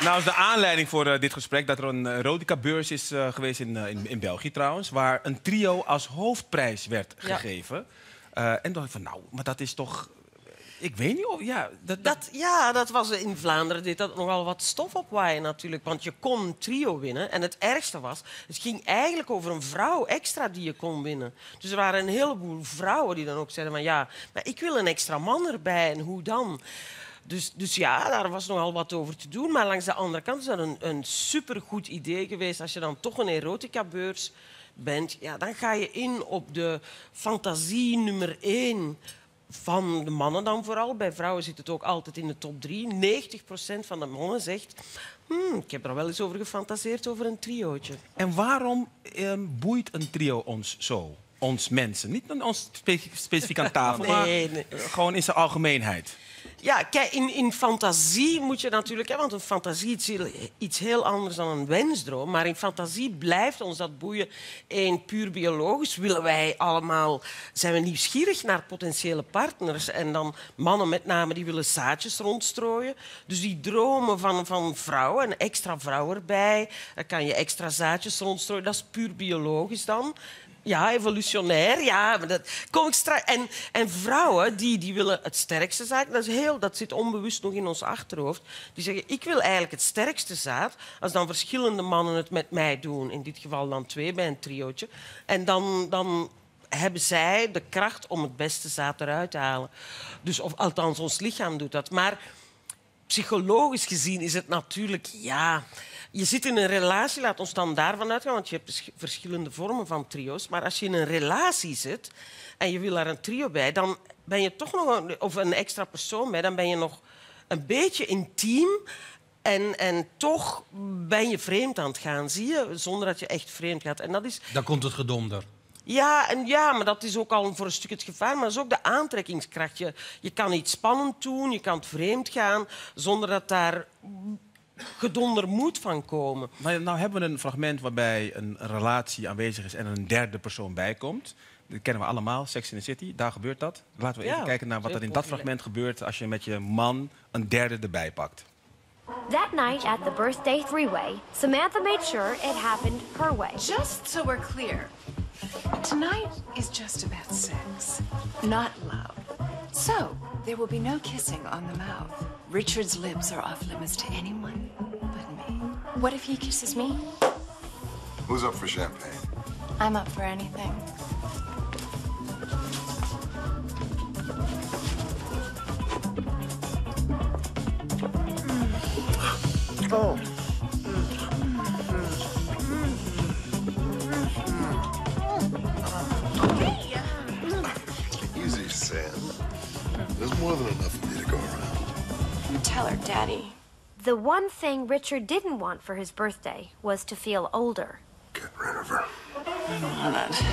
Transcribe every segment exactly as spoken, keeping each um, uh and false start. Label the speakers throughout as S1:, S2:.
S1: Nou is de aanleiding voor uh, dit gesprek dat er een uh, erotica-beurs is uh, geweest in, uh, in, in België trouwens, waar een trio als hoofdprijs werd
S2: Ja.
S1: gegeven. Uh, en dan dacht ik van, nou, maar dat is toch... Ik weet niet of... Ja, dat,
S2: Dat, ja, dat was in Vlaanderen deed dat nogal wat stof opwaaien natuurlijk. Want je kon een trio winnen. En het ergste was, het ging eigenlijk over een vrouw extra die je kon winnen. Dus er waren een heleboel vrouwen die dan ook zeiden van ja, maar ik wil een extra man erbij en hoe dan? Dus, dus ja, daar was nogal wat over te doen. Maar langs de andere kant is dat een, een supergoed idee geweest. Als je dan toch een erotica-beurs bent, ja, dan ga je in op de fantasie nummer één van de mannen dan vooral. Bij vrouwen zit het ook altijd in de top drie. negentig procent van de mannen zegt... Hmm, ik heb er wel eens over gefantaseerd, over een triootje.
S1: En waarom uh, boeit een trio ons zo? Ons mensen. Niet ons spe specifiek aan tafel,
S2: Nee,
S1: maar
S2: nee.
S1: uh, gewoon in zijn algemeenheid.
S2: Ja, kijk, in, in fantasie moet je natuurlijk... Hè, want een fantasie is heel, iets heel anders dan een wensdroom. Maar in fantasie blijft ons dat boeien. Eén, puur biologisch willen wij allemaal... zijn we nieuwsgierig naar potentiële partners. En dan mannen met name die willen zaadjes rondstrooien. Dus die dromen van, van vrouwen, een extra vrouw erbij. Dan kan je extra zaadjes rondstrooien. Dat is puur biologisch dan. Ja, evolutionair. Ja, maar dat kom ik straks. En, en vrouwen die, die willen het sterkste zaad. Dat, is heel, dat zit onbewust nog in ons achterhoofd. Die zeggen, ik wil eigenlijk het sterkste zaad. Als dan verschillende mannen het met mij doen, in dit geval dan twee bij een triootje, en dan, dan hebben zij de kracht om het beste zaad eruit te halen. Dus, of althans, ons lichaam doet dat. Maar psychologisch gezien is het natuurlijk... ja. Je zit in een relatie, laat ons dan daarvan uitgaan, want je hebt verschillende vormen van trio's. Maar als je in een relatie zit en je wil daar een trio bij, dan ben je toch nog een, of een extra persoon bij, dan ben je nog een beetje intiem. En, en toch ben je vreemd aan het gaan, zie je? Zonder dat je echt vreemd gaat. En dat is...
S3: Dan komt het gedonder.
S2: Ja, en ja, maar dat is ook al voor een stuk het gevaar. Maar dat is ook de aantrekkingskracht. Je, je kan iets spannend doen, je kan het vreemd gaan, zonder dat daar gedonder moet van komen.
S1: Maar nou hebben we een fragment waarbij een relatie aanwezig is en een derde persoon bijkomt. Dat kennen we allemaal, Sex in the City. Daar gebeurt dat. Laten we even
S2: Ja,
S1: kijken naar wat er in dat fragment gebeurt als je met je man een derde erbij pakt.
S4: That night at the birthday three-way, Samantha made sure it happened her way.
S5: Just so we're clear, tonight is just about sex, not love. So, there will be no kissing on the mouth. Richard's lips are off limits to anyone but me.
S4: What if he kisses me?
S6: Who's up for champagne?
S4: I'm up for anything.
S6: Oh. Easy, Sam. There's more than enough for me to go around.
S4: Tell her, Daddy. The one thing Richard didn't want for his birthday was to feel older.
S6: Get rid of her.
S5: I don't want it.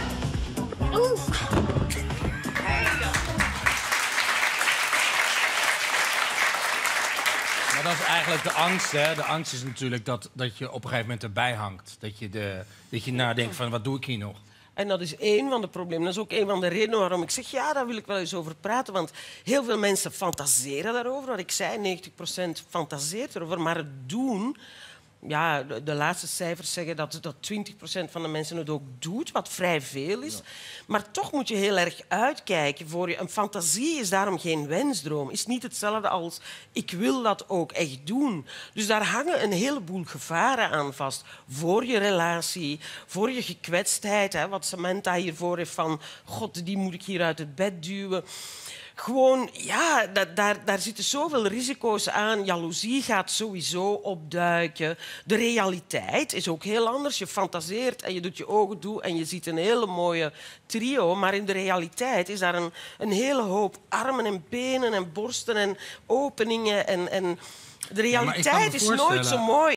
S3: Maar dat is eigenlijk de angst, hè? De angst is natuurlijk dat, dat je op een gegeven moment erbij hangt. Dat je, de, dat je nadenkt van, wat doe ik hier nog?
S2: En dat is één van de problemen. Dat is ook één van de redenen waarom ik zeg, ja, daar wil ik wel eens over praten. Want heel veel mensen fantaseren daarover. Wat ik zei, negentig procent fantaseert erover. Maar het doen... Ja, de, de laatste cijfers zeggen dat, dat twintig procent van de mensen het ook doet, wat vrij veel is. Ja. Maar toch moet je heel erg uitkijken voor je. Een fantasie is daarom geen wensdroom. Is niet hetzelfde als ik wil dat ook echt doen. Dus daar hangen een heleboel gevaren aan vast. Voor je relatie, voor je gekwetstheid. Hè, wat Samantha hiervoor heeft van... God, die moet ik hier uit het bed duwen. Gewoon, ja, dat, daar, daar zitten zoveel risico's aan. Jaloezie gaat sowieso opduiken. De realiteit is ook heel anders. Je fantaseert en je doet je ogen toe en je ziet een hele mooie trio. Maar in de realiteit is daar een, een hele hoop armen en benen en borsten en openingen. En, en de realiteit is nooit zo mooi.